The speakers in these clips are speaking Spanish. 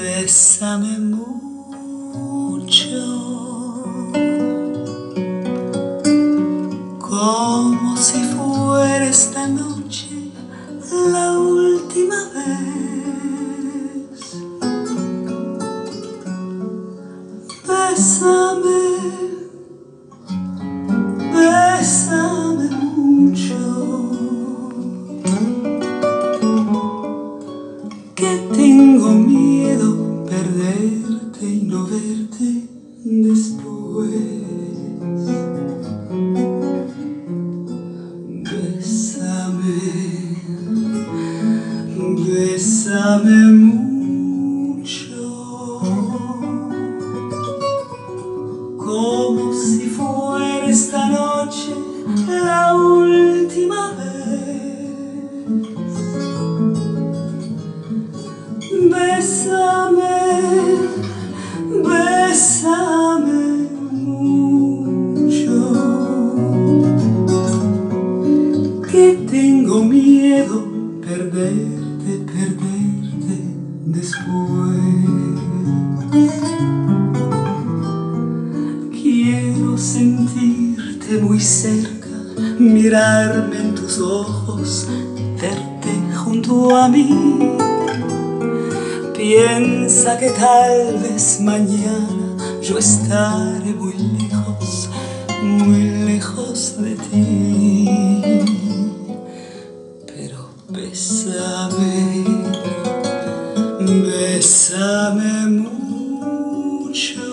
Bésame mucho, como si fuera esta noche la última vez. Bésame, bésame mucho, que tengo miedo perderte y no verte después. Bésame, bésame mucho, como si fuera esta noche la última vez. Bésame, bésame mucho, que tengo miedo perderte, perderte después. Quiero sentirte muy cerca, mirarme en tus ojos, verte junto a mí. Piensa que tal vez mañana yo estaré muy lejos de ti. Pero bésame, bésame mucho,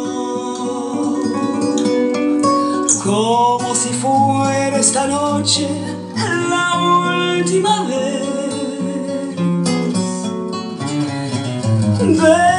como si fuera esta noche la última vez.